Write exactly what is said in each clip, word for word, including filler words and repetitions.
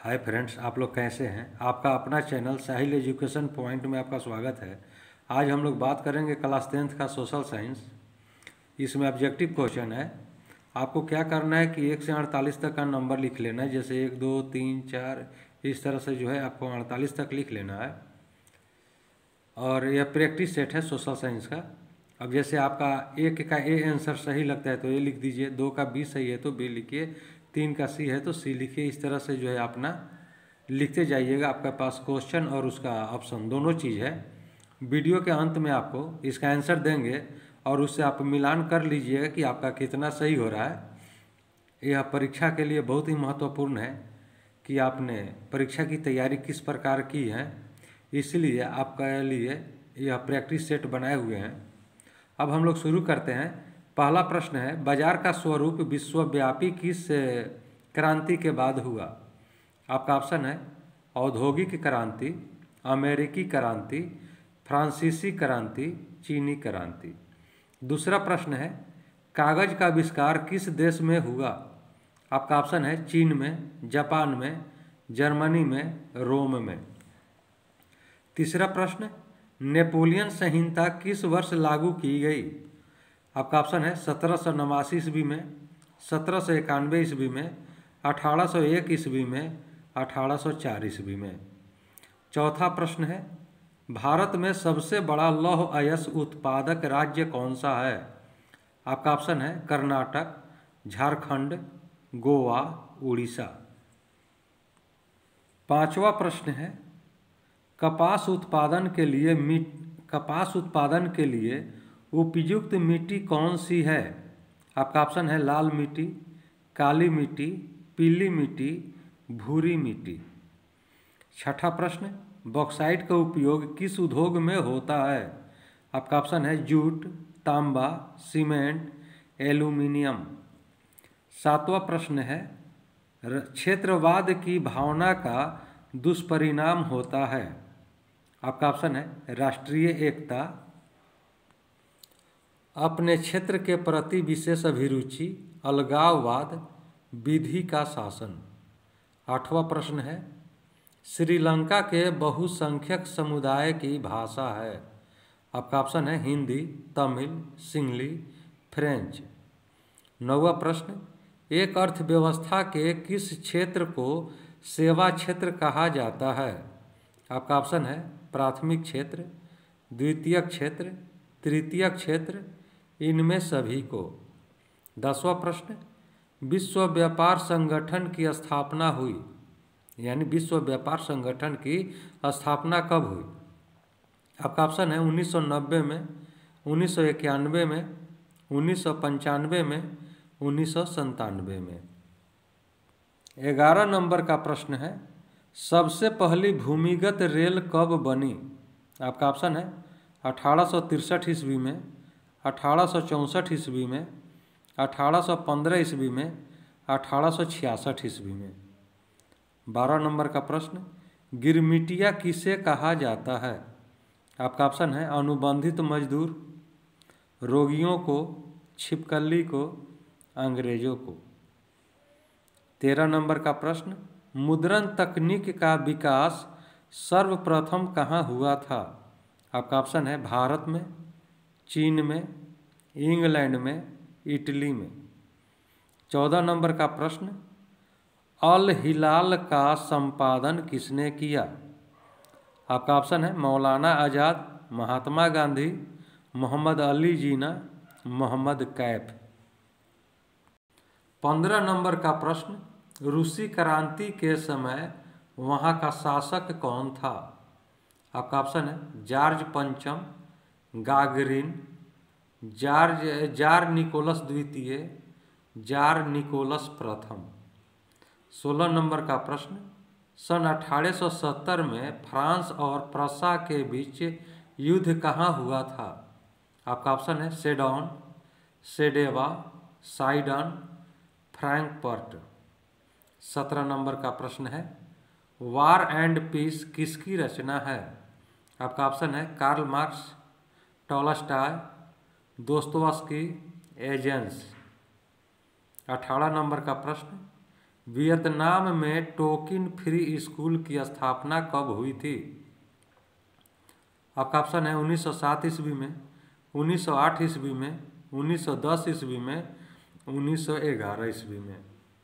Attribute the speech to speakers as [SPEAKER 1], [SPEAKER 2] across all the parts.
[SPEAKER 1] Hi friends, आप लोग कैसे हैं। आपका अपना चैनल साहिल एजुकेशन पॉइंट में आपका स्वागत है। आज हम लोग बात करेंगे क्लास टेंथ का सोशल साइंस। इसमें ऑब्जेक्टिव क्वेश्चन है। आपको क्या करना है कि एक से अड़तालीस तक का नंबर लिख लेना है। जैसे एक दो तीन चार इस तरह से जो है आपको अड़तालीस तक लिख लेना है। और यह प्रैक्टिस सेट है सोशल साइंस का। अब जैसे आपका एक का ए आंसर सही लगता है तो ए लिख दीजिए, दो का बी सही है तो बी लिखिए, तीन का सी है तो सी लिखिए। इस तरह से जो है अपना लिखते जाइएगा। आपके पास क्वेश्चन और उसका ऑप्शन दोनों चीज़ है। वीडियो के अंत में आपको इसका आंसर देंगे और उससे आप मिलान कर लीजिएगा कि आपका कितना सही हो रहा है। यह परीक्षा के लिए बहुत ही महत्वपूर्ण है कि आपने परीक्षा की तैयारी किस प्रकार की है, इसलिए आपके लिए यह प्रैक्टिस सेट बनाए हुए हैं। अब हम लोग शुरू करते हैं। पहला प्रश्न है, बाजार का स्वरूप विश्वव्यापी किस क्रांति के बाद हुआ। आपका ऑप्शन है औद्योगिक क्रांति, अमेरिकी क्रांति, फ्रांसीसी क्रांति, चीनी क्रांति। दूसरा प्रश्न है, कागज का आविष्कार किस देश में हुआ। आपका ऑप्शन है चीन में, जापान में, जर्मनी में, रोम में। तीसरा प्रश्न, नेपोलियन संहिता किस वर्ष लागू की गई। आपका ऑप्शन है सत्रह सौ नवासी ईस्वी में, सत्रह सौ इक्यानवे ईस्वी में, अठारह सौ एक ईस्वी में, अठारह सौ चार ईस्वी में। चौथा प्रश्न है, भारत में सबसे बड़ा लौह अयस्क उत्पादक राज्य कौन सा है। आपका ऑप्शन है कर्नाटक, झारखंड, गोवा, उड़ीसा। पांचवा प्रश्न है, कपास उत्पादन के लिए मिट कपास उत्पादन के लिए उपयुक्त मिट्टी कौन सी है। आपका ऑप्शन है लाल मिट्टी, काली मिट्टी, पीली मिट्टी, भूरी मिट्टी। छठा प्रश्न, बॉक्साइट का उपयोग किस उद्योग में होता है। आपका ऑप्शन है जूट, तांबा, सीमेंट, एल्यूमिनियम। सातवां प्रश्न है, क्षेत्रवाद की भावना का दुष्परिणाम होता है। आपका ऑप्शन है राष्ट्रीय एकता, अपने क्षेत्र के प्रति विशेष अभिरुचि, अलगाववाद, विधि का शासन। आठवां प्रश्न है, श्रीलंका के बहुसंख्यक समुदाय की भाषा है। आपका ऑप्शन है हिंदी, तमिल, सिंहली, फ्रेंच। नौवां प्रश्न, एक अर्थव्यवस्था के किस क्षेत्र को सेवा क्षेत्र कहा जाता है। आपका ऑप्शन है प्राथमिक क्षेत्र, द्वितीयक क्षेत्र, तृतीयक क्षेत्र, इनमें सभी को। दसवां प्रश्न, विश्व व्यापार संगठन की स्थापना हुई, यानी विश्व व्यापार संगठन की स्थापना कब हुई। आपका ऑप्शन है उन्नीस सौ नब्बे में, उन्नीस सौ इक्यानवे में, उन्नीस सौ पंचानवे में, उन्नीस सौ संतानवे में। ग्यारह नंबर का प्रश्न है, सबसे पहली भूमिगत रेल कब बनी। आपका ऑप्शन है अठारह सौ तिरसठ ईस्वी में, अठारह सौ चौंसठ ईस्वी में, अठारह सौ पंद्रह ईस्वी में, अठारह सौ छियासठ ईस्वी में। बारह नंबर का प्रश्न, गिरमिटिया किसे कहा जाता है। आपका ऑप्शन है अनुबंधित मजदूर, रोगियों को, छिपकली को, अंग्रेजों को। तेरह नंबर का प्रश्न, मुद्रण तकनीक का विकास सर्वप्रथम कहाँ हुआ था। आपका ऑप्शन है भारत में, चीन में, इंग्लैंड में, इटली में। चौदह नंबर का प्रश्न, अल हिलाल का संपादन किसने किया। आपका ऑप्शन है मौलाना आज़ाद, महात्मा गांधी, मोहम्मद अली जिन्ना, मोहम्मद कैफ। पंद्रह नंबर का प्रश्न, रूसी क्रांति के समय वहाँ का शासक कौन था। आपका ऑप्शन है जॉर्ज पंचम, गागरिन, जॉर्ज जार निकोलस द्वितीय, जार निकोलस प्रथम। सोलह नंबर का प्रश्न, सन अठारह सौ सत्तर में फ्रांस और प्रसा के बीच युद्ध कहाँ हुआ था। आपका ऑप्शन है सेडोन, सेडेवा, साइडन, फ्रैंकफर्ट। सत्रह नंबर का प्रश्न है, वार एंड पीस किसकी रचना है। आपका ऑप्शन है Karl Marx, Tolstoy, Dostoevsky, Engels. अठारह नंबर का प्रश्न, वियतनाम में टोकिन फ्री स्कूल की स्थापना कब हुई थी? आपका ऑप्शन है उन्नीस सौ सात ईस्वी में, उन्नीस सौ आठ ईस्वी में, उन्नीस सौ दस ईस्वी में, उन्नीस सौ ग्यारह ईस्वी में।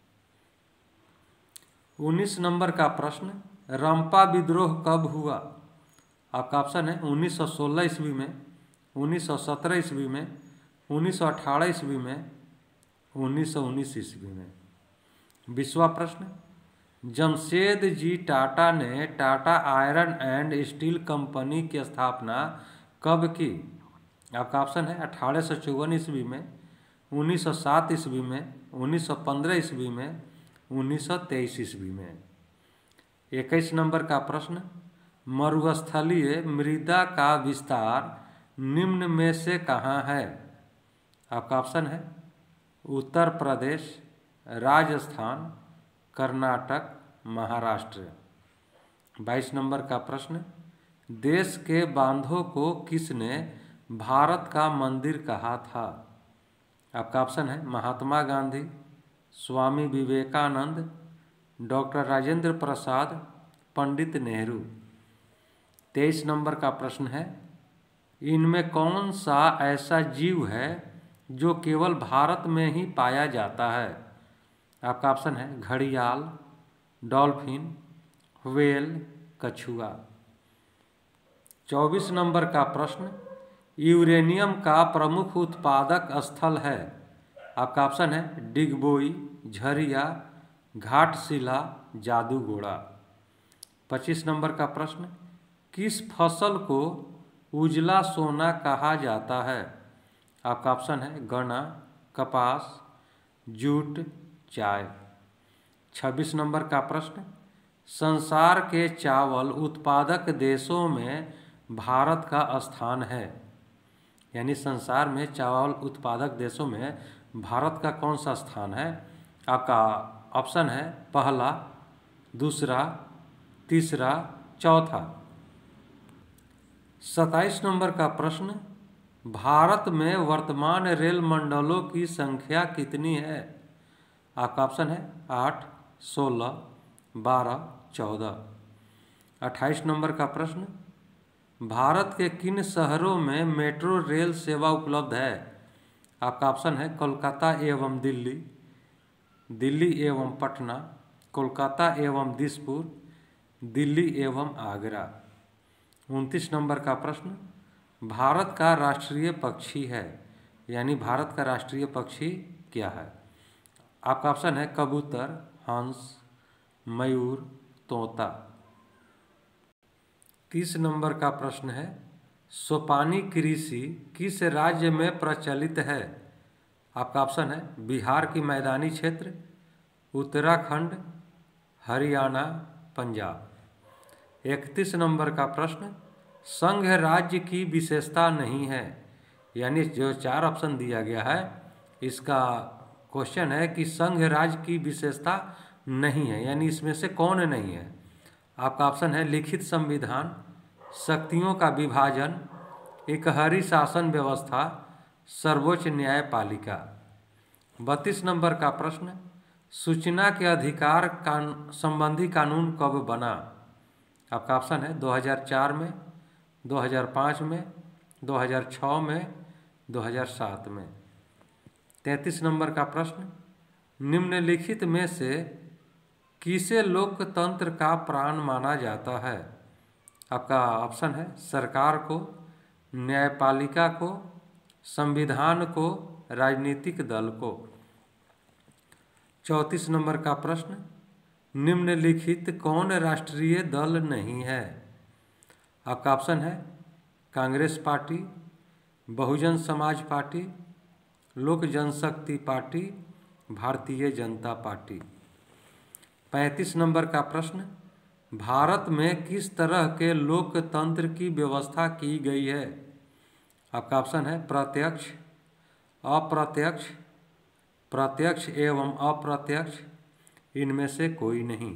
[SPEAKER 1] उन्नीस नंबर का प्रश्न, रंपा विद्रोह कब हुआ? आपका ऑप्शन है उन्नीस सौ सोलह ईस्वी में, उन्नीस सौ सत्रह ईस्वी में, उन्नीस सौ अठारह ईस्वी में, उन्नीस सौ उन्नीस ईस्वी में। बीसवां प्रश्न, जमशेद जी टाटा ने Tata iron and steel company की स्थापना कब की? आपका ऑप्शन है अठारह सौ चौवन ईस्वी में, उन्नीस सौ सात ईस्वी में, उन्नीस सौ पंद्रह ईस्वी में, उन्नीस सौ तेईस ईस्वी में। इक्कीस नंबर का प्रश्न, मरुस्थलीय मृदा का विस्तार निम्न में से कहाँ है? आपका ऑप्शन है उत्तर प्रदेश, राजस्थान, कर्नाटक, महाराष्ट्र। बाईस नंबर का प्रश्न, देश के बांधों को किसने भारत का मंदिर कहा था? आपका ऑप्शन है महात्मा गांधी, स्वामी विवेकानंद, डॉक्टर राजेंद्र प्रसाद, पंडित नेहरू। तेईस नंबर का प्रश्न है, इनमें कौन सा ऐसा जीव है जो केवल भारत में ही पाया जाता है? आपका ऑप्शन है घड़ियाल, डॉल्फिन, व्हेल, कछुआ। चौबीस नंबर का प्रश्न, यूरेनियम का प्रमुख उत्पादक स्थल है? आपका ऑप्शन है डिगबोई, झरिया, घाटशिला, जादूगोड़ा। पच्चीस नंबर का प्रश्न, किस फसल को उजला सोना कहा जाता है? आपका ऑप्शन है गन्ना, कपास, जूट, चाय। छब्बीस नंबर का प्रश्न, संसार के चावल उत्पादक देशों में भारत का स्थान है? यानी संसार में चावल उत्पादक देशों में भारत का कौन सा स्थान है? आपका ऑप्शन है पहला, दूसरा, तीसरा, चौथा। सत्ताईस नंबर का प्रश्न, भारत में वर्तमान रेल मंडलों की संख्या कितनी है? आपका ऑप्शन है आठ, सोलह, बारह, चौदह। अट्ठाईस नंबर का प्रश्न, भारत के किन शहरों में मेट्रो रेल सेवा उपलब्ध है? आपका ऑप्शन है कोलकाता एवं दिल्ली, दिल्ली एवं पटना, कोलकाता एवं दिसपुर, दिल्ली एवं आगरा। उनतीस नंबर का प्रश्न, भारत का राष्ट्रीय पक्षी है, यानी भारत का राष्ट्रीय पक्षी क्या है? आपका ऑप्शन है कबूतर, हंस, मयूर, तोता। तीस नंबर का प्रश्न है, सोपानी कृषि किस राज्य में प्रचलित है? आपका ऑप्शन है बिहार की मैदानी क्षेत्र, उत्तराखंड, हरियाणा, पंजाब। इकतीस नंबर का प्रश्न, संघ राज्य की विशेषता नहीं है, यानी जो चार ऑप्शन दिया गया है इसका क्वेश्चन है कि संघ राज्य की विशेषता नहीं है, यानी इसमें से कौन नहीं है? आपका ऑप्शन है लिखित संविधान, शक्तियों का विभाजन, एकहरी शासन व्यवस्था, सर्वोच्च न्यायपालिका। बत्तीस नंबर का प्रश्न, सूचना के अधिकार कान संबंधी कानून कब बना? आपका ऑप्शन है दो हज़ार चार में, दो हज़ार पाँच में, दो हज़ार छः में, दो हज़ार सात में। तैंतीस नंबर का प्रश्न, निम्नलिखित में से किसे लोकतंत्र का प्राण माना जाता है? आपका ऑप्शन है सरकार को, न्यायपालिका को, संविधान को, राजनीतिक दल को। चौंतीस नंबर का प्रश्न, निम्नलिखित कौन राष्ट्रीय दल नहीं है? आपका ऑप्शन है कांग्रेस पार्टी, बहुजन समाज पार्टी, लोक जनशक्ति पार्टी, भारतीय जनता पार्टी। पैंतीस नंबर का प्रश्न, भारत में किस तरह के लोकतंत्र की व्यवस्था की गई है? आपका ऑप्शन है प्रत्यक्ष, अप्रत्यक्ष, प्रत्यक्ष एवं अप्रत्यक्ष, इनमें से कोई नहीं।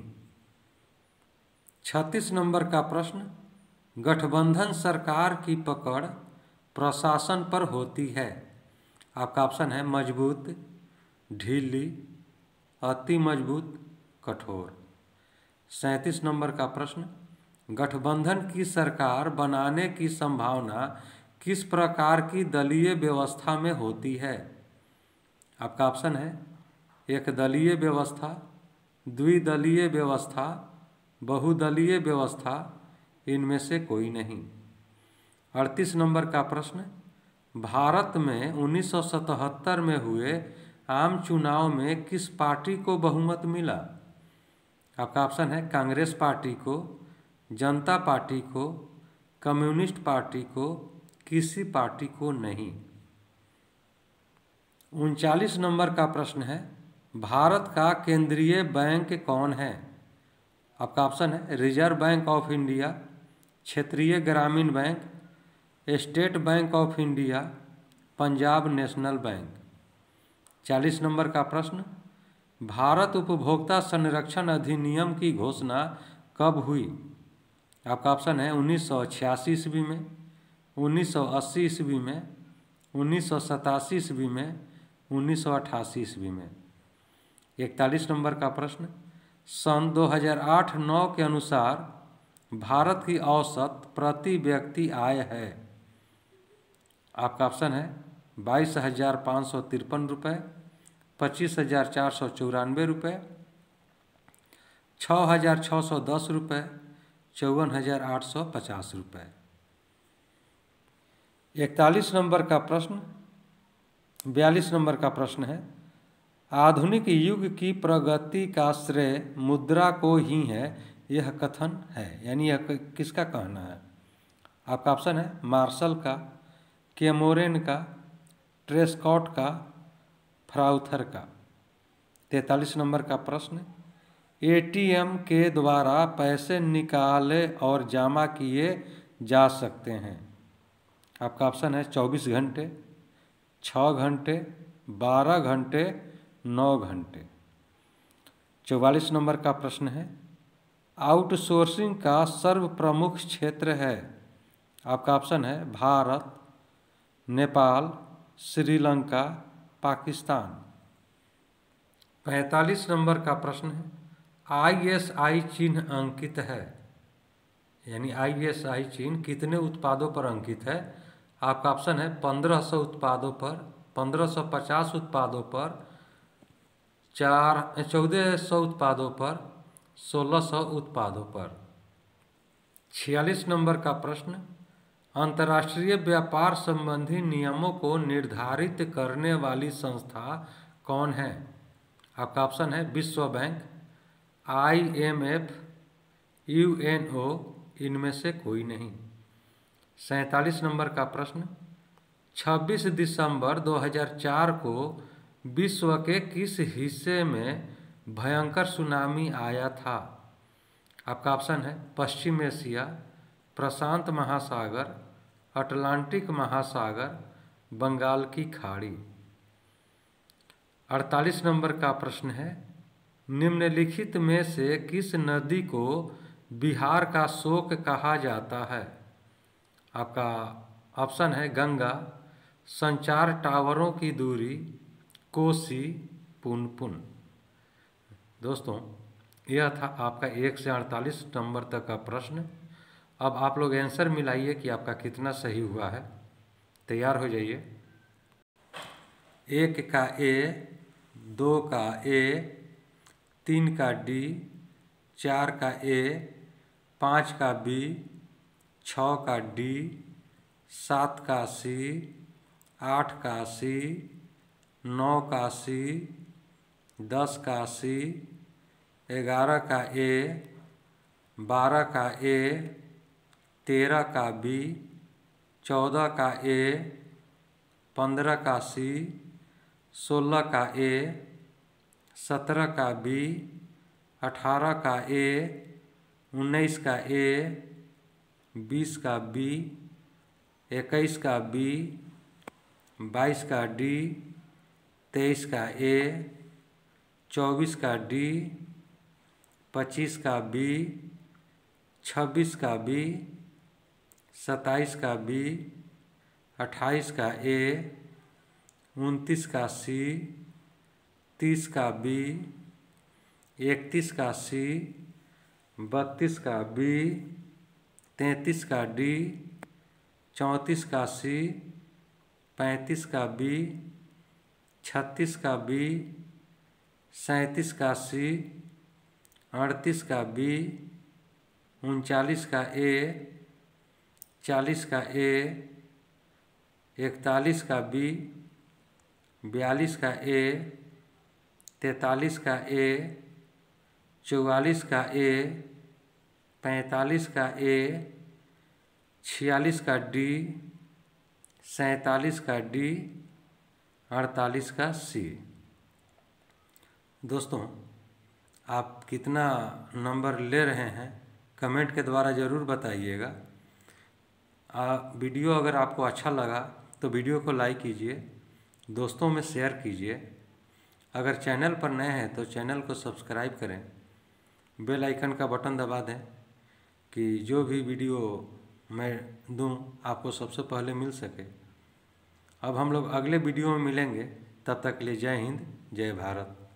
[SPEAKER 1] छत्तीस नंबर का प्रश्न, गठबंधन सरकार की पकड़ प्रशासन पर होती है। आपका ऑप्शन है मजबूत, ढीली, अति मजबूत, कठोर। सैंतीस नंबर का प्रश्न, गठबंधन की सरकार बनाने की संभावना किस प्रकार की दलीय व्यवस्था में होती है? आपका ऑप्शन है एक दलीय व्यवस्था, द्विदलीय व्यवस्था, बहुदलीय व्यवस्था, इनमें से कोई नहीं। अड़तीस नंबर का प्रश्न, भारत में उन्नीस सौ सतहत्तर में हुए आम चुनाव में किस पार्टी को बहुमत मिला? आपका ऑप्शन है कांग्रेस पार्टी को, जनता पार्टी को, कम्युनिस्ट पार्टी को, किसी पार्टी को नहीं। उनचालीस नंबर का प्रश्न है, भारत का केंद्रीय बैंक कौन है? आपका ऑप्शन है रिजर्व बैंक ऑफ इंडिया, क्षेत्रीय ग्रामीण bank, State Bank of India, Punjab National Bank. चालीस नंबर का प्रश्न, भारत उपभोक्ता संरक्षण अधिनियम की घोषणा कब हुई? आपका ऑप्शन है उन्नीस सौ छियासी ईस्वी में, उन्नीस सौ अस्सी ईस्वी में, उन्नीस सौ सतासी ईस्वी में, उन्नीस सौ अट्ठासी ईस्वी में। इकतालीस नंबर का प्रश्न, सन दो हज़ार आठ नौ के अनुसार भारत की औसत प्रति व्यक्ति आय है? आपका ऑप्शन है बाईस हजार पाँच सौ तिरपन रुपये, पच्चीस हजार चार सौ चौरानवे रुपये, छः हजार छः सौ दस रुपये, चौवन हजार आठ सौ पचास रुपये। इकतालीस नंबर का प्रश्न, बयालीस नंबर का प्रश्न है, आधुनिक युग की प्रगति का श्रेय मुद्रा को ही है, यह कथन है, यानी यह किसका कहना है? आपका ऑप्शन है मार्शल का, कैमोरेन का, ट्रेस्कॉट का, फ्राउथर का। तैंतालीस नंबर का प्रश्न, एटीएम के द्वारा पैसे निकाले और जमा किए जा सकते हैं? आपका ऑप्शन है चौबीस घंटे, छः घंटे, बारह घंटे, नौ घंटे। चौवालीस नंबर का प्रश्न है, आउटसोर्सिंग का सर्व प्रमुख क्षेत्र है? आपका ऑप्शन है भारत, नेपाल, श्रीलंका, पाकिस्तान। पैंतालीस नंबर का प्रश्न है, आईएसआई चिन्ह अंकित है, यानी आईएसआई चिन्ह कितने उत्पादों पर अंकित है? आपका ऑप्शन है पंद्रह सौ उत्पादों पर, पंद्रह सौ पचास उत्पादों पर, चार चौदह सौ उत्पादों पर, सोलह सौ उत्पादों पर। छियालीस नंबर का प्रश्न, अंतर्राष्ट्रीय व्यापार संबंधी नियमों को निर्धारित करने वाली संस्था कौन है? आपका ऑप्शन है विश्व बैंक, आईएमएफ, यूएनओ, इनमें से कोई नहीं। सैंतालीस नंबर का प्रश्न, छब्बीस दिसंबर दो हज़ार चार को विश्व के किस हिस्से में भयंकर सुनामी आया था? आपका ऑप्शन है पश्चिम एशिया, प्रशांत महासागर, अटलांटिक महासागर, बंगाल की खाड़ी। अड़तालीस नंबर का प्रश्न है, निम्नलिखित में से किस नदी को बिहार का शोक कहा जाता है? आपका ऑप्शन है गंगा, संचार टावरों की दूरी, कोसी, पुनपुन। दोस्तों, यह था आपका एक से अड़तालीस नंबर तक का प्रश्न। अब आप लोग आंसर मिलाइए कि आपका कितना सही हुआ है। तैयार हो जाइए। एक का ए, दो का ए, तीन का डी, चार का ए, पाँच का बी, छः का डी, सात का सी, आठ का सी, नौ का सी, दस का सी, ग्यारह का ए, बारह का ए, तेरह का बी, चौदह का ए, पंद्रह का सी, सोलह का ए, सत्रह का बी, अठारह का ए, उन्नीस का ए, बीस का बी, इक्कीस का बी, बाईस का डी, तेईस का ए, चौबीस का डी, पच्चीस का बी, छब्बीस का बी, सत्ताईस का बी, अट्ठाईस का ए, उनतीस का सी, तीस का बी, इकतीस का सी, बत्तीस का बी, तैंतीस का डी, चौंतीस का सी, पैंतीस का बी, छत्तीस का बी, सैंतीस का सी, अड़तीस का बी, उनचालीस का ए, चालीस का ए, इकतालीस का बी, बयालीस का ए, तैंतालीस का ए, चौवालीस का ए, पैंतालीस का ए, छियालीस का डी, सैंतालीस का डी, अड़तालीस का सी। दोस्तों, आप कितना नंबर ले रहे हैं कमेंट के द्वारा ज़रूर बताइएगा। वीडियो अगर आपको अच्छा लगा तो वीडियो को लाइक कीजिए, दोस्तों में शेयर कीजिए। अगर चैनल पर नए हैं तो चैनल को सब्सक्राइब करें, बेल आइकन का बटन दबा दें कि जो भी वीडियो मैं दूं आपको सबसे पहले मिल सके। अब हम लोग अगले वीडियो में मिलेंगे, तब तक के लिए जय हिंद, जय भारत।